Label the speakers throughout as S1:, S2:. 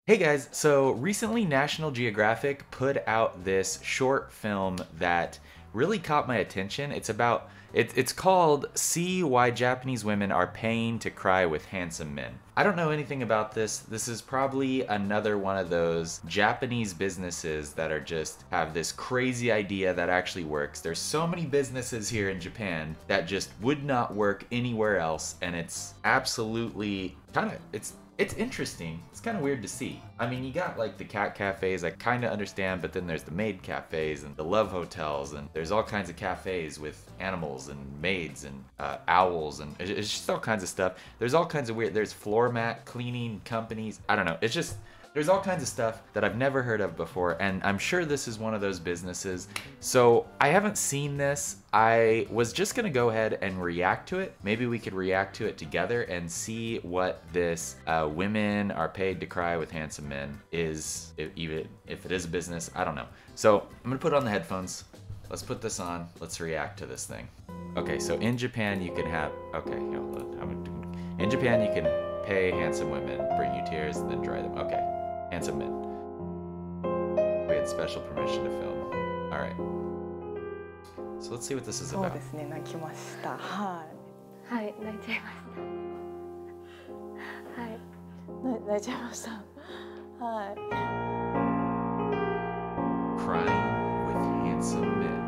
S1: Hey guys, so recently National Geographic put out this short film that really caught my attention. It's called See Why Japanese Women Are Paying to Cry with Handsome Men. I don't know anything about this. This is probably another one of those Japanese businesses that are just have this crazy idea that actually works. There's so many businesses here in Japan that just would not work anywhere else, and it's absolutely it's interesting. It's kind of weird to see. I mean, you got like the cat cafes, I kind of understand, but then there's the maid cafes and the love hotels, and there's all kinds of cafes with animals and maids and owls, and it's just all kinds of stuff. There's all kinds of weird, there's floor mat cleaning companies. I don't know. It's just, there's all kinds of stuff that I've never heard of before, and I'm sure this is one of those businesses. So I haven't seen this. I was just gonna go ahead and react to it. Maybe we could react to it together and see what this Women Are Paid to Cry with Handsome Men is, even if it is a business. I don't know. So I'm gonna put on the headphones. Let's put this on. Let's react to this thing. Okay, so in Japan you can have, in Japan you can pay handsome women, bring you tears, and then dry them. Okay. Handsome men. We had special permission to film. All right. So let's see what this is about.
S2: そうですね、泣きました。はい。
S3: はい、泣いちゃいました。はい。
S2: 泣いちゃいました。はい。
S1: Crying with handsome men.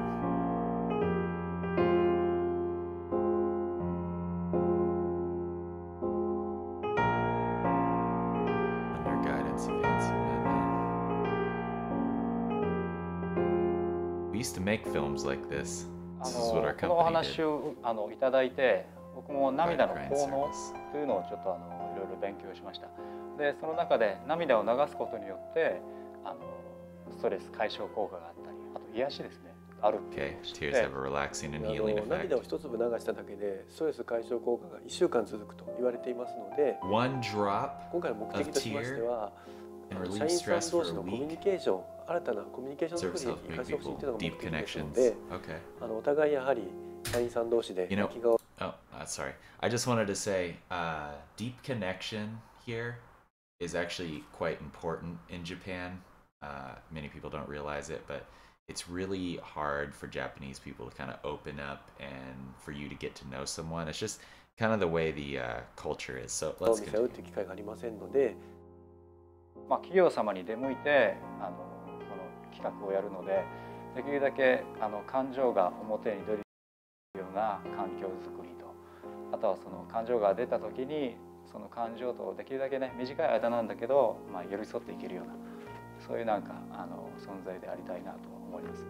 S1: We used to make films like this. This is what our
S4: この
S1: company
S4: お話
S1: did.
S4: をいただいて、僕も涙の効能というのをちょっといろいろ勉強しました。で、その中で涙を流すことによってストレス解消効果があったり、あと癒しですね。あるっていう
S1: Okay, tears have a relaxing and healing effect.
S5: 涙を一粒流しただけでストレス解消効果が1週間続くと言われていますので、
S1: One drop
S5: 今回の目的としましては、
S1: and
S5: 社
S1: relieve
S5: 員さん
S1: stress
S5: 同
S1: for
S5: 士
S1: a
S5: のコミュ
S1: week.
S5: ニケーション、新たなコミュニケーション作
S1: Serves
S5: り
S1: to
S5: に生
S1: make
S5: かしてほしい
S1: people
S5: というのが目
S1: deep
S5: 的ですの
S1: connections.
S5: で、
S1: Okay.
S5: お互いやはり社員さん同士で
S1: You know,
S5: 気が
S1: oh, sorry. I just wanted to say, deep connection here is actually quite important in Japan. Many people don't realize it, but it's really hard for Japanese people to kind of open up and for you to get to know someone. It's just kind of the way the culture is. So
S5: を
S1: let's
S5: 見せ合う
S1: continue.
S5: という機会がありませんので、
S4: 企業様に出向いてこの企画をやるので、できるだけ感情が表に出るような環境づくりと、あとはその感情が出た時にその感情とできるだけね短い間なんだけど、寄り添っていけるような、そういうなんか存在でありたいなと思いますね。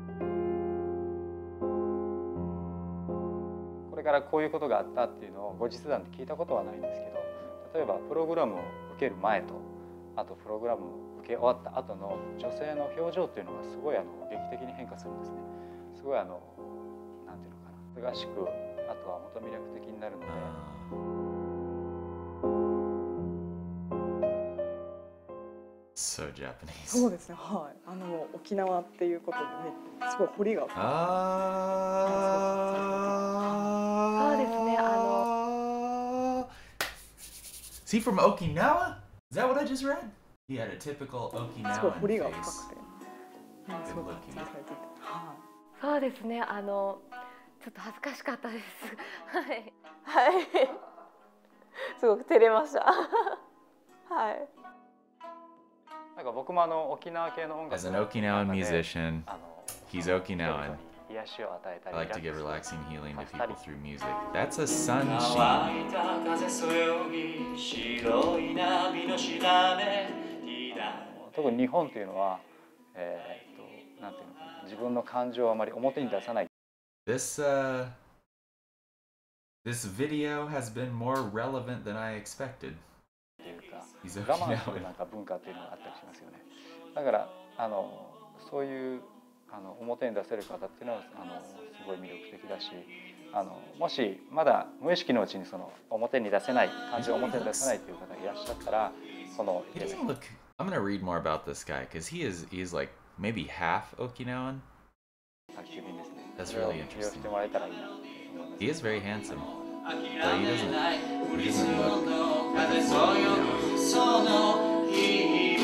S4: これからこういうことがあったっていうのを後日談で聞いたことはないんですけど、例えばプログラムを受ける前と、あとプログラムを受け終わった後の女性の表情っていうのがすごい劇的に変化するんですね。すごいなんていうのかな、すがしく、あとはもっと魅力的になるので。
S1: So Japanese.
S2: そうですね。はい。沖縄っていうことでね、すごい彫りが深い。
S3: そうですね。
S1: Is he from Okinawa? Is that what I just read? He had a typical
S2: すごい
S1: Okinawan
S2: 彫りが深
S1: face.
S2: くて、すごい感じされてて、は
S3: そうですね。ちょっと恥ずかしかったです。はい。
S2: い。はい。すごく照れました。はい。
S4: なんか僕も沖縄系の音楽
S1: As an Okinawan musician, he's Okinawan.
S4: 癒しを与えた
S1: I
S4: り
S1: like to give
S4: リラックス
S1: relaxing healing to
S4: させたり
S1: people through music. That's a sunshine.
S6: 乾いた風そよぎ白い波のしなめ
S4: 特に日本というのは、なんていうのかな、自分の感情をあまり表に出さない。
S1: This video has been more relevant than I expected.
S4: っていうか
S1: He's
S4: 我慢する
S1: Okinawan.
S4: なんか文化っていうのがあったりしますよね。だからそういう表に出せる方っていうのはすごい魅力的だし、もしまだ無意識のうちにその表に出せない感情を表に出せないという方がいらっしゃったら、この
S1: He doesn't look. I'm gonna read more about this guy because he's like maybe half Okinawan.
S4: 宅急便ですね。
S1: That's
S4: それを
S1: really
S4: 利用
S1: interesting.
S4: してもらえたらいいなと思います。
S1: He is very handsome.
S6: 諦
S1: But he
S6: め
S1: doesn't.
S6: ない
S1: He
S6: 降り
S1: doesn't
S6: 積も
S1: look.
S6: る風そよぐその日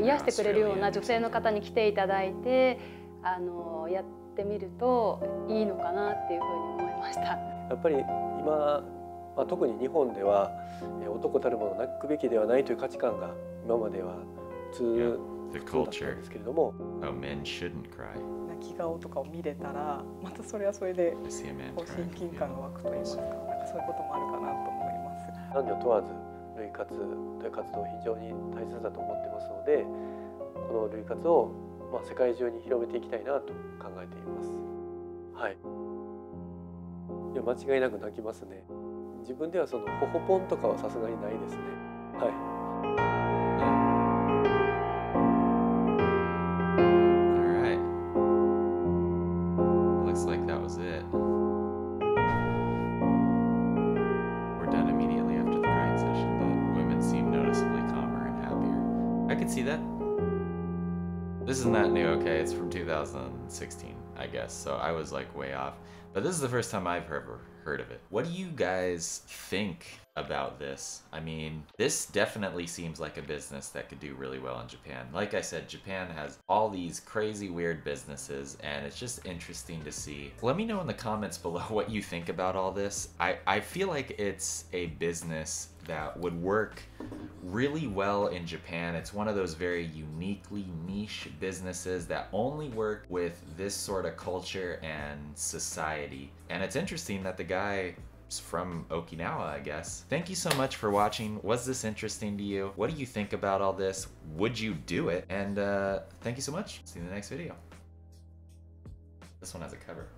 S7: 癒してくれるような女性の方に来ていただいてやってみるといいのかなっていうふうに思いました。
S5: やっぱり今、特に日本では男たるもの泣くべきではないという価値観が今までは普通だったんですけれども、
S1: men shouldn't cry.
S8: 泣き顔とかを見れたらまたそれはそれで親近感が湧くと言いますか、なんかそういうこともあるかなと思います。
S5: 男女問わず類活という活動は非常に大切だと思ってますので、この類活を世界中に広めていきたいなと考えています。はい。いや間違いなく泣きますね。自分ではそのほほぽんとかはさすがにないですね。はい。
S1: Alright. Looks like that was it. We're done immediately after the crying session. The women seem noticeably calmer and happier. I could see that. This is not new, okay? It's from 2016, I guess. So I was like way off. But this is the first time I've ever heard of it. What do you guys think about this? I mean, this definitely seems like a business that could do really well in Japan. Like I said, Japan has all these crazy weird businesses and it's just interesting to see. Let me know in the comments below what you think about all this. I feel like it's a business that would work really well in Japan. It's one of those very uniquely niche businesses that only work with this sort of culture and society. And it's interesting that the guy is from Okinawa, I guess. Thank you so much for watching. Was this interesting to you? What do you think about all this? Would you do it? And thank you so much. See you in the next video. This one has a cover.